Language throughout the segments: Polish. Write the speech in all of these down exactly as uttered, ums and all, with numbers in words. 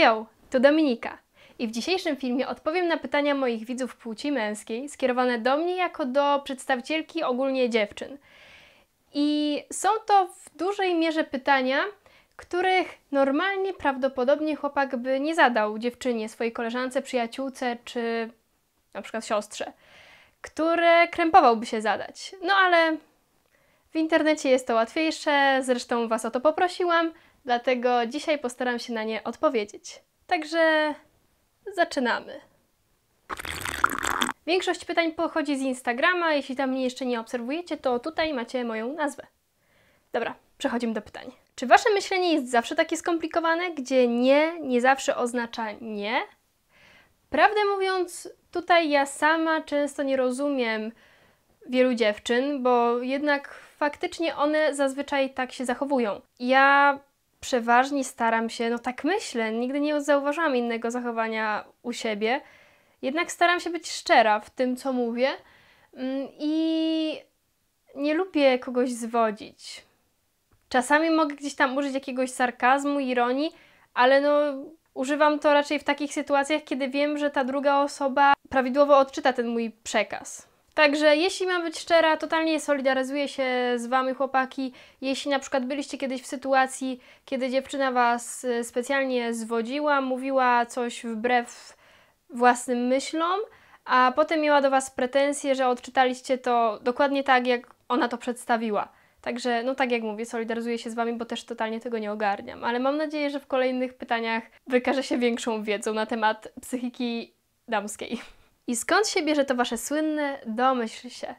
Hejo, to Dominika i w dzisiejszym filmie odpowiem na pytania moich widzów płci męskiej skierowane do mnie jako do przedstawicielki ogólnie dziewczyn. I są to w dużej mierze pytania, których normalnie prawdopodobnie chłopak by nie zadał dziewczynie, swojej koleżance, przyjaciółce czy na przykład siostrze, które krępowałby się zadać. No ale w internecie jest to łatwiejsze, zresztą Was o to poprosiłam, dlatego dzisiaj postaram się na nie odpowiedzieć. Także zaczynamy. Większość pytań pochodzi z Instagrama, jeśli tam mnie jeszcze nie obserwujecie, to tutaj macie moją nazwę. Dobra, przechodzimy do pytań. Czy Wasze myślenie jest zawsze takie skomplikowane, gdzie nie, nie zawsze oznacza nie? Prawdę mówiąc, tutaj ja sama często nie rozumiem wielu dziewczyn, bo jednak faktycznie one zazwyczaj tak się zachowują. Ja przeważnie staram się, no tak myślę, nigdy nie zauważyłam innego zachowania u siebie, jednak staram się być szczera w tym, co mówię i nie lubię kogoś zwodzić. Czasami mogę gdzieś tam użyć jakiegoś sarkazmu, ironii, ale no używam to raczej w takich sytuacjach, kiedy wiem, że ta druga osoba prawidłowo odczyta ten mój przekaz. Także jeśli mam być szczera, totalnie solidaryzuję się z Wami, chłopaki. Jeśli na przykład byliście kiedyś w sytuacji, kiedy dziewczyna Was specjalnie zwodziła, mówiła coś wbrew własnym myślom, a potem miała do Was pretensje, że odczytaliście to dokładnie tak, jak ona to przedstawiła. Także, no tak jak mówię, solidaryzuję się z Wami, bo też totalnie tego nie ogarniam. Ale mam nadzieję, że w kolejnych pytaniach wykażę się większą wiedzą na temat psychiki damskiej. I skąd się bierze to Wasze słynne domyśl się?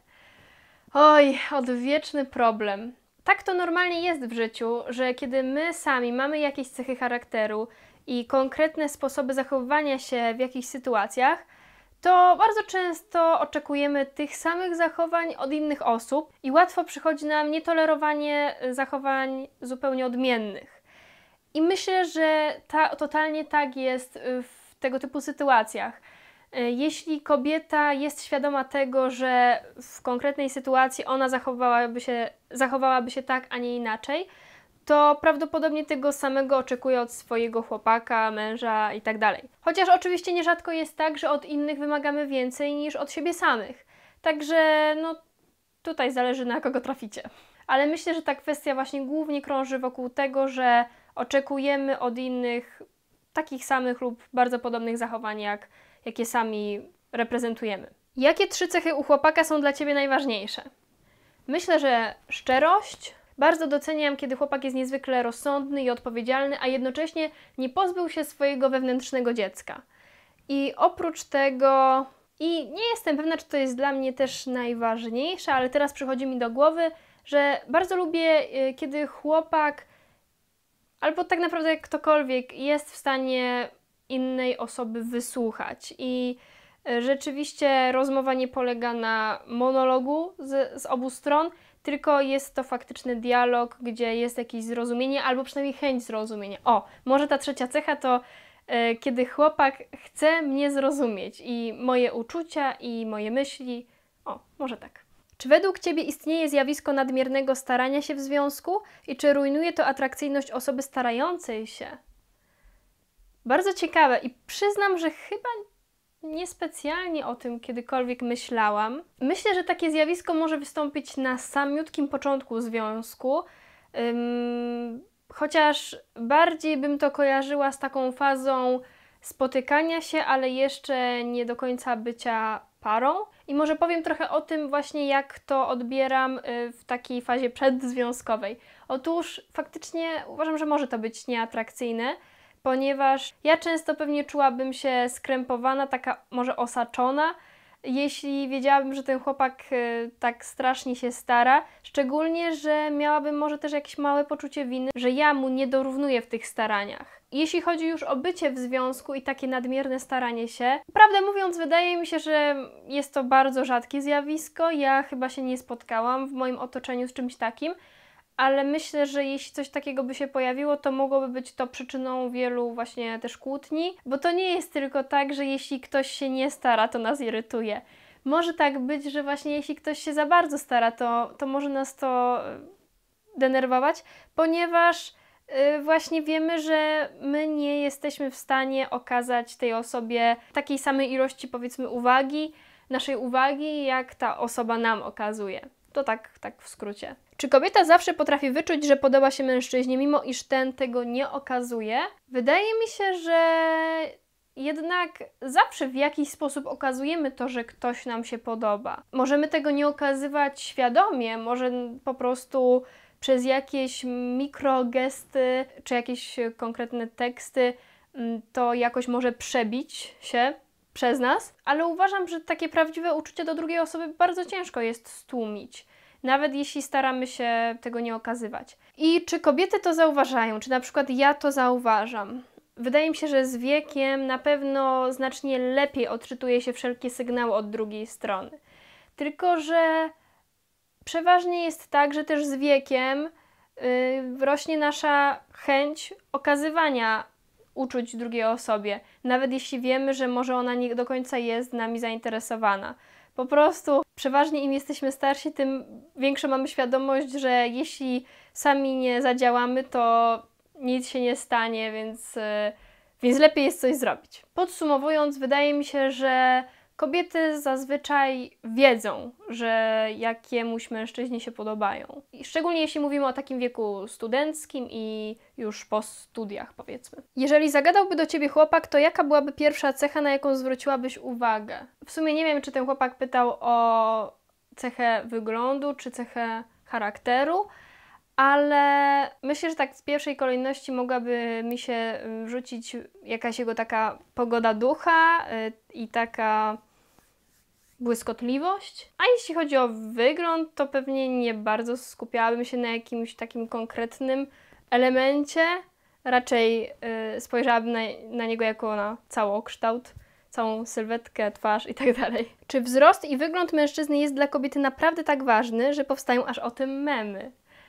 Oj, odwieczny problem. Tak to normalnie jest w życiu, że kiedy my sami mamy jakieś cechy charakteru i konkretne sposoby zachowywania się w jakichś sytuacjach, to bardzo często oczekujemy tych samych zachowań od innych osób i łatwo przychodzi nam nietolerowanie zachowań zupełnie odmiennych. I myślę, że ta, totalnie tak jest w tego typu sytuacjach. Jeśli kobieta jest świadoma tego, że w konkretnej sytuacji ona zachowałaby się, zachowałaby się tak, a nie inaczej, to prawdopodobnie tego samego oczekuje od swojego chłopaka, męża i tak dalej. Chociaż oczywiście nierzadko jest tak, że od innych wymagamy więcej niż od siebie samych. Także no tutaj zależy, na kogo traficie. Ale myślę, że ta kwestia właśnie głównie krąży wokół tego, że oczekujemy od innych takich samych lub bardzo podobnych zachowań, jak jakie sami reprezentujemy. Jakie trzy cechy u chłopaka są dla Ciebie najważniejsze? Myślę, że szczerość. Bardzo doceniam, kiedy chłopak jest niezwykle rozsądny i odpowiedzialny, a jednocześnie nie pozbył się swojego wewnętrznego dziecka. I oprócz tego, i nie jestem pewna, czy to jest dla mnie też najważniejsze, ale teraz przychodzi mi do głowy, że bardzo lubię, kiedy chłopak, albo tak naprawdę ktokolwiek jest w stanie innej osoby wysłuchać. I rzeczywiście rozmowa nie polega na monologu z, z obu stron, tylko jest to faktyczny dialog, gdzie jest jakieś zrozumienie, albo przynajmniej chęć zrozumienia. O, może ta trzecia cecha to e, kiedy chłopak chce mnie zrozumieć i moje uczucia i moje myśli. O, może tak. Czy według Ciebie istnieje zjawisko nadmiernego starania się w związku i czy rujnuje to atrakcyjność osoby starającej się? Bardzo ciekawe i przyznam, że chyba niespecjalnie o tym kiedykolwiek myślałam. Myślę, że takie zjawisko może wystąpić na samiutkim początku związku, ym, chociaż bardziej bym to kojarzyła z taką fazą spotykania się, ale jeszcze nie do końca bycia parą. I może powiem trochę o tym właśnie, jak to odbieram w takiej fazie przedzwiązkowej. Otóż faktycznie uważam, że może to być nieatrakcyjne, ponieważ ja często pewnie czułabym się skrępowana, taka może osaczona, jeśli wiedziałabym, że ten chłopak y, tak strasznie się stara, szczególnie, że miałabym może też jakieś małe poczucie winy, że ja mu nie dorównuję w tych staraniach. Jeśli chodzi już o bycie w związku i takie nadmierne staranie się, prawdę mówiąc, wydaje mi się, że jest to bardzo rzadkie zjawisko, ja chyba się nie spotkałam w moim otoczeniu z czymś takim, ale myślę, że jeśli coś takiego by się pojawiło, to mogłoby być to przyczyną wielu właśnie też kłótni, bo to nie jest tylko tak, że jeśli ktoś się nie stara, to nas irytuje. Może tak być, że właśnie jeśli ktoś się za bardzo stara, to, to może nas to denerwować, ponieważ yy, właśnie wiemy, że my nie jesteśmy w stanie okazać tej osobie takiej samej ilości, powiedzmy, uwagi, naszej uwagi, jak ta osoba nam okazuje. To tak, tak w skrócie. Czy kobieta zawsze potrafi wyczuć, że podoba się mężczyźnie, mimo iż ten tego nie okazuje? Wydaje mi się, że jednak zawsze w jakiś sposób okazujemy to, że ktoś nam się podoba. Możemy tego nie okazywać świadomie, może po prostu przez jakieś mikrogesty, czy jakieś konkretne teksty to jakoś może przebić się przez nas, ale uważam, że takie prawdziwe uczucie do drugiej osoby bardzo ciężko jest stłumić, nawet jeśli staramy się tego nie okazywać. I czy kobiety to zauważają? Czy na przykład ja to zauważam? Wydaje mi się, że z wiekiem na pewno znacznie lepiej odczytuje się wszelkie sygnały od drugiej strony. Tylko że przeważnie jest tak, że też z wiekiem yy, rośnie nasza chęć okazywania uczuć drugiej osobie, nawet jeśli wiemy, że może ona nie do końca jest nami zainteresowana. Po prostu przeważnie im jesteśmy starsi, tym większą mamy świadomość, że jeśli sami nie zadziałamy, to nic się nie stanie, więc, więc lepiej jest coś zrobić. Podsumowując, wydaje mi się, że kobiety zazwyczaj wiedzą, że jakiemuś mężczyźnie się podobają. I szczególnie jeśli mówimy o takim wieku studenckim i już po studiach, powiedzmy. Jeżeli zagadałby do ciebie chłopak, to jaka byłaby pierwsza cecha, na jaką zwróciłabyś uwagę? W sumie nie wiem, czy ten chłopak pytał o cechę wyglądu, czy cechę charakteru, ale myślę, że tak w pierwszej kolejności mogłaby mi się rzucić jakaś jego taka pogoda ducha yy, i taka błyskotliwość. A jeśli chodzi o wygląd, to pewnie nie bardzo skupiałabym się na jakimś takim konkretnym elemencie. Raczej yy, spojrzałabym na, na niego jako na całokształt, całą sylwetkę, twarz i tak dalej. Czy wzrost i wygląd mężczyzny jest dla kobiety naprawdę tak ważny, że powstają aż o tym memy?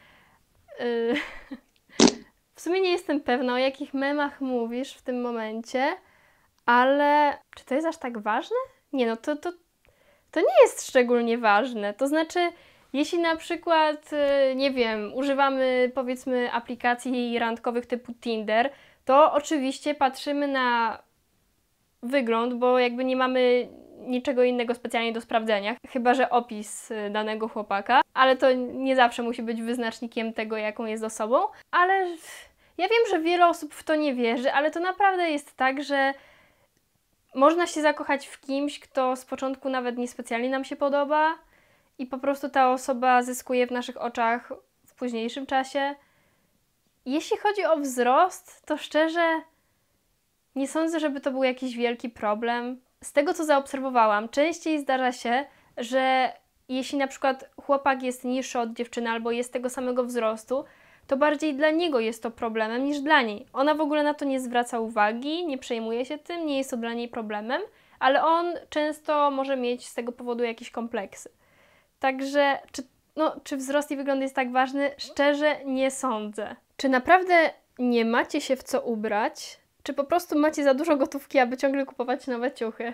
W sumie nie jestem pewna, o jakich memach mówisz w tym momencie, ale czy to jest aż tak ważne? Nie, no to, to, to nie jest szczególnie ważne. To znaczy, jeśli na przykład, nie wiem, używamy powiedzmy aplikacji randkowych typu Tinder, to oczywiście patrzymy na wygląd, bo jakby nie mamy niczego innego specjalnie do sprawdzenia, chyba że opis danego chłopaka, ale to nie zawsze musi być wyznacznikiem tego, jaką jest osobą, ale ja wiem, że wiele osób w to nie wierzy, ale to naprawdę jest tak, że można się zakochać w kimś, kto z początku nawet niespecjalnie nam się podoba i po prostu ta osoba zyskuje w naszych oczach w późniejszym czasie. Jeśli chodzi o wzrost, to szczerze nie sądzę, żeby to był jakiś wielki problem. Z tego, co zaobserwowałam, częściej zdarza się, że jeśli na przykład chłopak jest niższy od dziewczyny albo jest tego samego wzrostu, to bardziej dla niego jest to problemem niż dla niej. Ona w ogóle na to nie zwraca uwagi, nie przejmuje się tym, nie jest to dla niej problemem, ale on często może mieć z tego powodu jakieś kompleksy. Także czy, no, czy wzrost i wygląd jest tak ważny? Szczerze nie sądzę. Czy naprawdę nie macie się w co ubrać? Czy po prostu macie za dużo gotówki, aby ciągle kupować nowe ciuchy?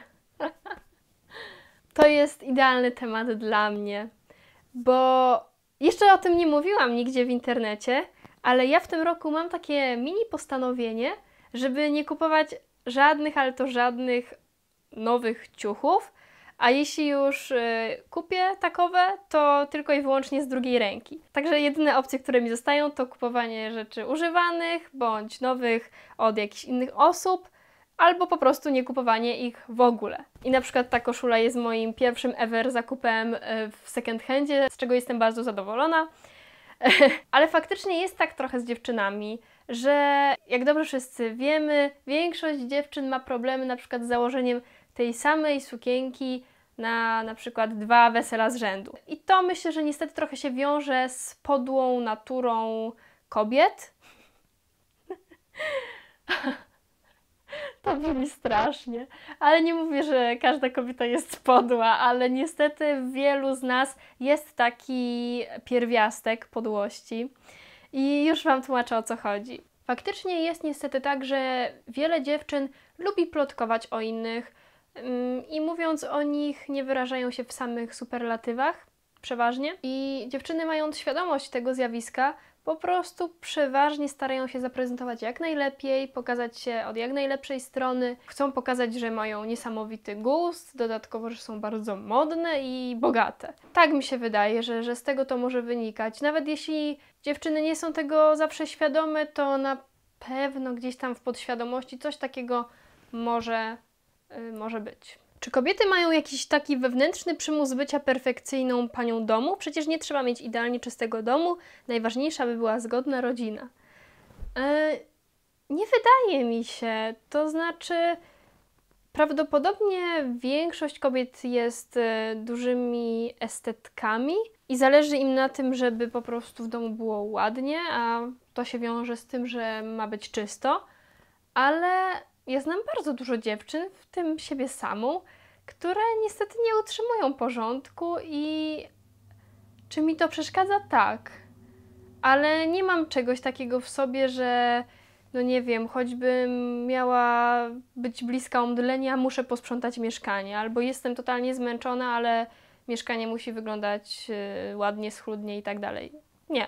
To jest idealny temat dla mnie, bo jeszcze o tym nie mówiłam nigdzie w internecie, ale ja w tym roku mam takie mini postanowienie, żeby nie kupować żadnych, ale to żadnych nowych ciuchów, a jeśli już y, kupię takowe, to tylko i wyłącznie z drugiej ręki. Także jedyne opcje, które mi zostają, to kupowanie rzeczy używanych, bądź nowych od jakichś innych osób, albo po prostu nie kupowanie ich w ogóle. I na przykład ta koszula jest moim pierwszym ever zakupem w second handzie, z czego jestem bardzo zadowolona. Ale faktycznie jest tak trochę z dziewczynami, że jak dobrze wszyscy wiemy, większość dziewczyn ma problemy na przykład z założeniem tej samej sukienki na na przykład dwa wesela z rzędu. I to myślę, że niestety trochę się wiąże z podłą naturą kobiet. To brzmi strasznie, ale nie mówię, że każda kobieta jest podła, ale niestety w wielu z nas jest taki pierwiastek podłości i już Wam tłumaczę, o co chodzi. Faktycznie jest niestety tak, że wiele dziewczyn lubi plotkować o innych i mówiąc o nich nie wyrażają się w samych superlatywach, przeważnie. I dziewczyny, mając świadomość tego zjawiska, po prostu przeważnie starają się zaprezentować jak najlepiej, pokazać się od jak najlepszej strony. Chcą pokazać, że mają niesamowity gust, dodatkowo, że są bardzo modne i bogate. Tak mi się wydaje, że, że z tego to może wynikać. Nawet jeśli dziewczyny nie są tego zawsze świadome, to na pewno gdzieś tam w podświadomości coś takiego może, yy, może być. Czy kobiety mają jakiś taki wewnętrzny przymus bycia perfekcyjną panią domu? Przecież nie trzeba mieć idealnie czystego domu, najważniejsza by była zgodna rodzina. E, nie wydaje mi się, to znaczy prawdopodobnie większość kobiet jest e, dużymi estetkami i zależy im na tym, żeby po prostu w domu było ładnie, a to się wiąże z tym, że ma być czysto, ale ja znam bardzo dużo dziewczyn, w tym siebie samą, które niestety nie utrzymują porządku i czy mi to przeszkadza? Tak. Ale nie mam czegoś takiego w sobie, że no nie wiem, choćbym miała być bliska omdlenia, muszę posprzątać mieszkanie, albo jestem totalnie zmęczona, ale mieszkanie musi wyglądać yy, ładnie, schludnie i tak dalej. Nie.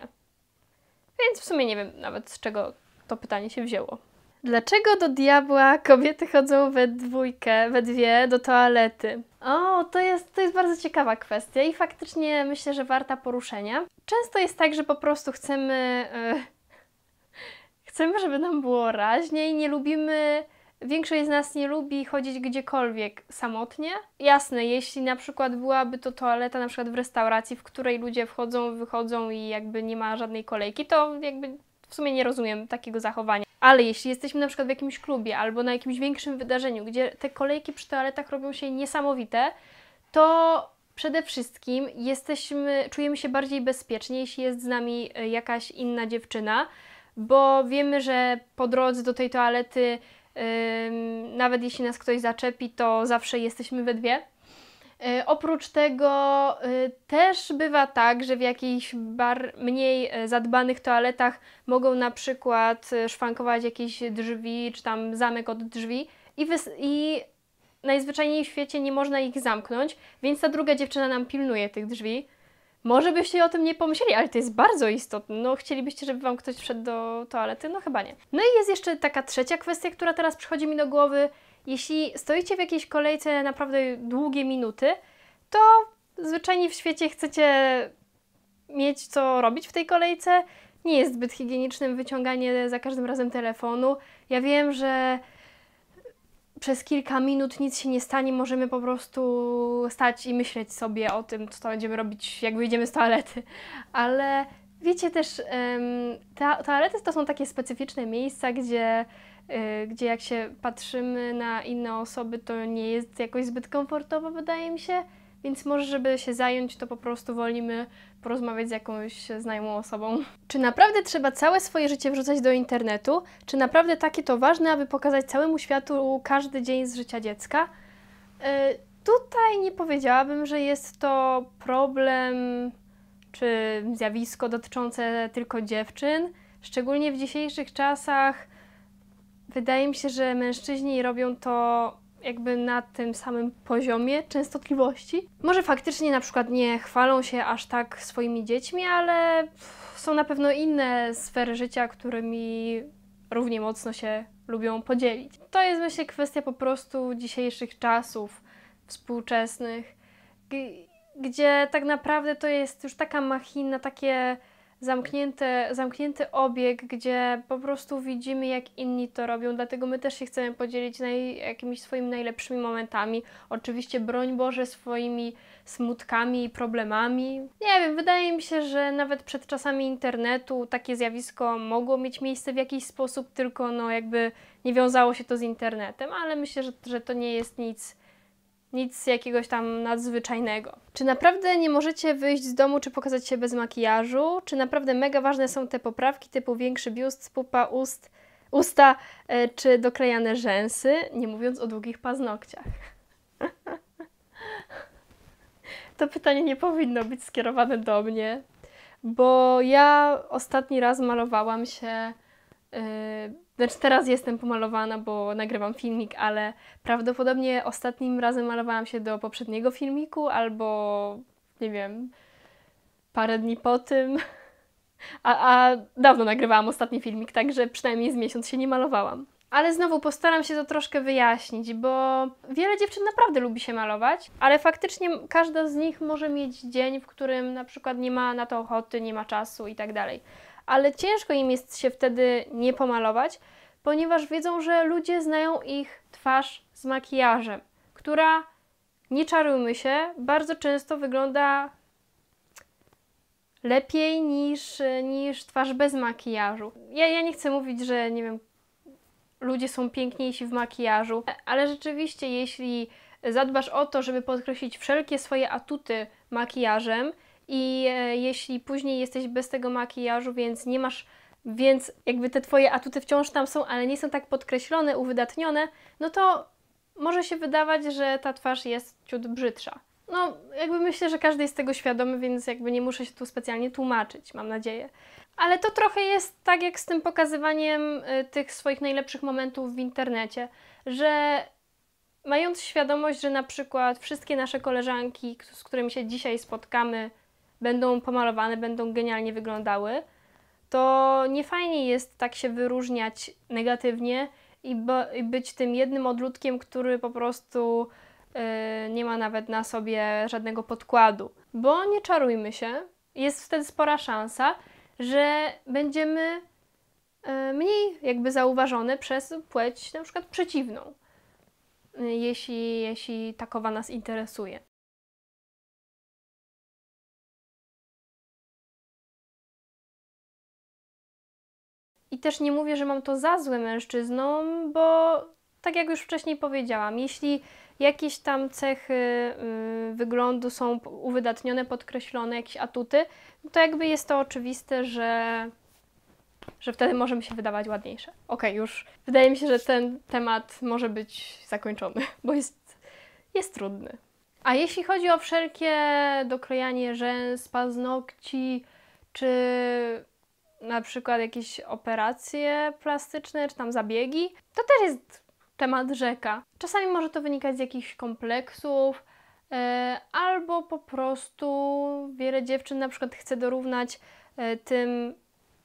Więc w sumie nie wiem nawet, z czego to pytanie się wzięło. Dlaczego do diabła kobiety chodzą we dwójkę, we dwie do toalety? O, to jest, to jest bardzo ciekawa kwestia i faktycznie myślę, że warta poruszenia. Często jest tak, że po prostu chcemy, yy, chcemy, żeby nam było raźniej, nie lubimy, większość z nas nie lubi chodzić gdziekolwiek samotnie. Jasne, jeśli na przykład byłaby to toaleta na przykład w restauracji, w której ludzie wchodzą, wychodzą i jakby nie ma żadnej kolejki, to jakby w sumie nie rozumiem takiego zachowania. Ale jeśli jesteśmy na przykład w jakimś klubie albo na jakimś większym wydarzeniu, gdzie te kolejki przy toaletach robią się niesamowite, to przede wszystkim jesteśmy, czujemy się bardziej bezpiecznie, jeśli jest z nami jakaś inna dziewczyna, bo wiemy, że po drodze do tej toalety, yy, nawet jeśli nas ktoś zaczepi, to zawsze jesteśmy we dwie. Yy, oprócz tego yy, też bywa tak, że w jakichś bar mniej zadbanych toaletach mogą na przykład szwankować jakieś drzwi, czy tam zamek od drzwi i, i najzwyczajniej w świecie nie można ich zamknąć, więc ta druga dziewczyna nam pilnuje tych drzwi. Może byście o tym nie pomyśleli, ale to jest bardzo istotne. No, chcielibyście, żeby wam ktoś wszedł do toalety? No chyba nie. No i jest jeszcze taka trzecia kwestia, która teraz przychodzi mi do głowy. Jeśli stoicie w jakiejś kolejce naprawdę długie minuty, to zwyczajnie w świecie chcecie mieć co robić w tej kolejce. Nie jest zbyt higienicznym wyciąganie za każdym razem telefonu. Ja wiem, że przez kilka minut nic się nie stanie, możemy po prostu stać i myśleć sobie o tym, co będziemy robić, jak wyjdziemy z toalety. Ale wiecie też, ta, toalety to są takie specyficzne miejsca, gdzie, gdzie jak się patrzymy na inne osoby, to nie jest jakoś zbyt komfortowo, wydaje mi się. Więc może, żeby się zająć, to po prostu wolimy porozmawiać z jakąś znajomą osobą. Czy naprawdę trzeba całe swoje życie wrzucać do internetu? Czy naprawdę takie to ważne, aby pokazać całemu światu każdy dzień z życia dziecka? Yy, tutaj nie powiedziałabym, że jest to problem czy zjawisko dotyczące tylko dziewczyn. Szczególnie w dzisiejszych czasach wydaje mi się, że mężczyźni robią to jakby na tym samym poziomie częstotliwości. Może faktycznie na przykład nie chwalą się aż tak swoimi dziećmi, ale są na pewno inne sfery życia, którymi równie mocno się lubią podzielić. To jest myślę kwestia po prostu dzisiejszych czasów współczesnych, gdzie tak naprawdę to jest już taka machina, takie Zamknięty, zamknięty obieg, gdzie po prostu widzimy, jak inni to robią, dlatego my też się chcemy podzielić naj, jakimiś swoimi najlepszymi momentami. Oczywiście, broń Boże, swoimi smutkami i problemami. Nie wiem, wydaje mi się, że nawet przed czasami internetu takie zjawisko mogło mieć miejsce w jakiś sposób, tylko no jakby nie wiązało się to z internetem, ale myślę, że, że to nie jest nic Nic jakiegoś tam nadzwyczajnego. Czy naprawdę nie możecie wyjść z domu, czy pokazać się bez makijażu? Czy naprawdę mega ważne są te poprawki typu większy biust, pupa ust, usta, e, czy doklejane rzęsy? Nie mówiąc o długich paznokciach. To pytanie nie powinno być skierowane do mnie, bo ja ostatni raz malowałam się... Yy, Znaczy teraz jestem pomalowana, bo nagrywam filmik, ale prawdopodobnie ostatnim razem malowałam się do poprzedniego filmiku albo, nie wiem, parę dni po tym. A, a dawno nagrywałam ostatni filmik, także przynajmniej z miesiąc się nie malowałam. Ale znowu postaram się to troszkę wyjaśnić, bo wiele dziewczyn naprawdę lubi się malować, ale faktycznie każda z nich może mieć dzień, w którym na przykład nie ma na to ochoty, nie ma czasu i tak dalej. Ale ciężko im jest się wtedy nie pomalować, ponieważ wiedzą, że ludzie znają ich twarz z makijażem, która, nie czarujmy się, bardzo często wygląda lepiej niż, niż twarz bez makijażu. Ja, ja nie chcę mówić, że nie wiem, ludzie są piękniejsi w makijażu, ale rzeczywiście jeśli zadbasz o to, żeby podkreślić wszelkie swoje atuty makijażem i e, jeśli później jesteś bez tego makijażu, więc nie masz, więc jakby te twoje atuty wciąż tam są, ale nie są tak podkreślone, uwydatnione, no to może się wydawać, że ta twarz jest ciut brzydsza. No, jakby myślę, że każdy jest tego świadomy, więc jakby nie muszę się tu specjalnie tłumaczyć, mam nadzieję. Ale to trochę jest tak jak z tym pokazywaniem y, tych swoich najlepszych momentów w internecie, że mając świadomość, że na przykład wszystkie nasze koleżanki, z którymi się dzisiaj spotkamy, będą pomalowane, będą genialnie wyglądały, to nie fajnie jest tak się wyróżniać negatywnie i, bo, i być tym jednym odludkiem, który po prostu yy, nie ma nawet na sobie żadnego podkładu. Bo nie czarujmy się, jest wtedy spora szansa, że będziemy yy, mniej jakby zauważone przez płeć na przykład przeciwną, yy, jeśli, jeśli takowa nas interesuje. I też nie mówię, że mam to za złe mężczyznom, bo tak jak już wcześniej powiedziałam, jeśli jakieś tam cechy yy, wyglądu są uwydatnione, podkreślone, jakieś atuty, no to jakby jest to oczywiste, że, że wtedy może mi się wydawać ładniejsze. Okej, okay, już wydaje mi się, że ten temat może być zakończony, bo jest, jest trudny. A jeśli chodzi o wszelkie doklejanie rzęs, paznokci, czy na przykład jakieś operacje plastyczne, czy tam zabiegi, to też jest temat rzeka. Czasami może to wynikać z jakichś kompleksów, yy, albo po prostu wiele dziewczyn na przykład chce dorównać yy, tym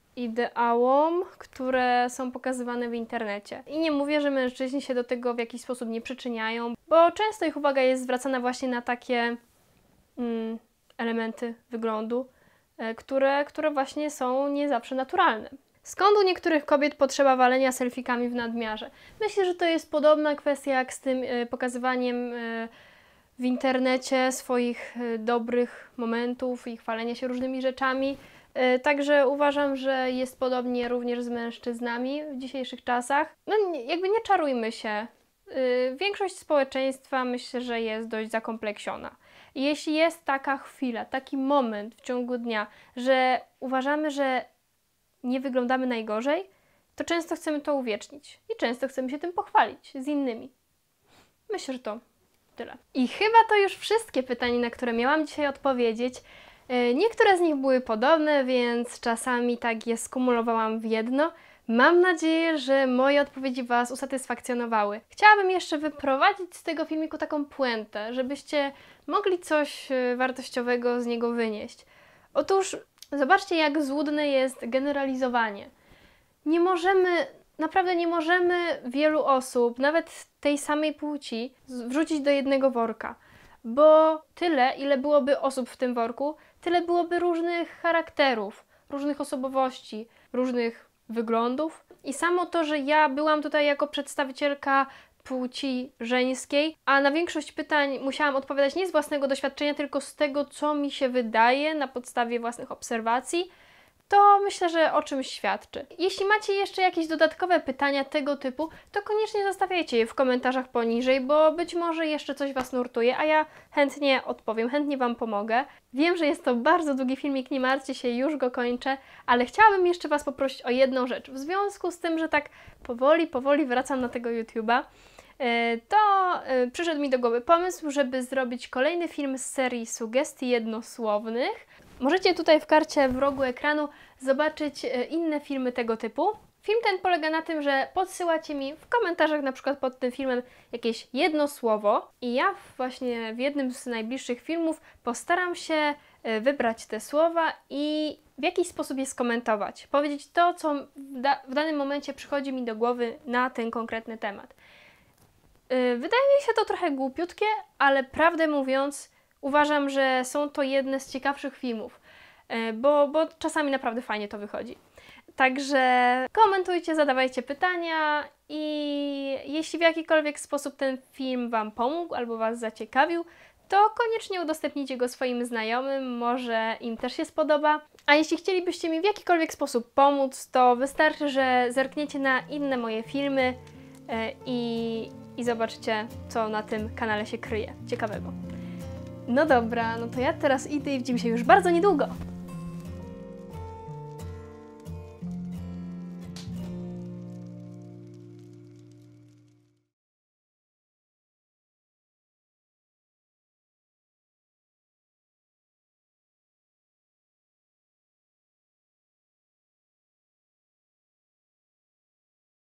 ideałom, które są pokazywane w internecie. I nie mówię, że mężczyźni się do tego w jakiś sposób nie przyczyniają, bo często ich uwaga jest zwracana właśnie na takie mm, elementy wyglądu, Które, które właśnie są nie zawsze naturalne. Skąd u niektórych kobiet potrzeba walenia selfikami w nadmiarze? Myślę, że to jest podobna kwestia jak z tym y, pokazywaniem y, w internecie swoich y, dobrych momentów i chwalenia się różnymi rzeczami. Y, także uważam, że jest podobnie również z mężczyznami w dzisiejszych czasach. No jakby nie czarujmy się. Y, większość społeczeństwa myślę, że jest dość zakompleksiona. I jeśli jest taka chwila, taki moment w ciągu dnia, że uważamy, że nie wyglądamy najgorzej, to często chcemy to uwiecznić i często chcemy się tym pochwalić z innymi. Myślę, że to tyle. I chyba to już wszystkie pytania, na które miałam dzisiaj odpowiedzieć. Niektóre z nich były podobne, więc czasami tak je skumulowałam w jedno. Mam nadzieję, że moje odpowiedzi Was usatysfakcjonowały. Chciałabym jeszcze wyprowadzić z tego filmiku taką puentę, żebyście mogli coś wartościowego z niego wynieść. Otóż zobaczcie, jak złudne jest generalizowanie. Nie możemy, naprawdę nie możemy wielu osób, nawet tej samej płci, wrzucić do jednego worka, bo tyle, ile byłoby osób w tym worku, tyle byłoby różnych charakterów, różnych osobowości, różnych wyglądów. I samo to, że ja byłam tutaj jako przedstawicielka płci żeńskiej, a na większość pytań musiałam odpowiadać nie z własnego doświadczenia, tylko z tego, co mi się wydaje na podstawie własnych obserwacji, to myślę, że o czymś świadczy. Jeśli macie jeszcze jakieś dodatkowe pytania tego typu, to koniecznie zostawiajcie je w komentarzach poniżej, bo być może jeszcze coś Was nurtuje, a ja chętnie odpowiem, chętnie Wam pomogę. Wiem, że jest to bardzo długi filmik, nie martwcie się, już go kończę, ale chciałabym jeszcze Was poprosić o jedną rzecz. W związku z tym, że tak powoli, powoli wracam na tego YouTube'a, to przyszedł mi do głowy pomysł, żeby zrobić kolejny film z serii sugestii jednosłownych. Możecie tutaj w karcie w rogu ekranu zobaczyć inne filmy tego typu. Film ten polega na tym, że podsyłacie mi w komentarzach na przykład pod tym filmem jakieś jedno słowo i ja właśnie w jednym z najbliższych filmów postaram się wybrać te słowa i w jakiś sposób je skomentować. Powiedzieć to, co w, da w danym momencie przychodzi mi do głowy na ten konkretny temat. Wydaje mi się to trochę głupiutkie, ale prawdę mówiąc uważam, że są to jedne z ciekawszych filmów, bo, bo czasami naprawdę fajnie to wychodzi. Także komentujcie, zadawajcie pytania i jeśli w jakikolwiek sposób ten film Wam pomógł albo Was zaciekawił, to koniecznie udostępnijcie go swoim znajomym, może im też się spodoba. A jeśli chcielibyście mi w jakikolwiek sposób pomóc, to wystarczy, że zerkniecie na inne moje filmy i, i zobaczycie, co na tym kanale się kryje ciekawego. No dobra, no to ja teraz idę i widzimy się już bardzo niedługo.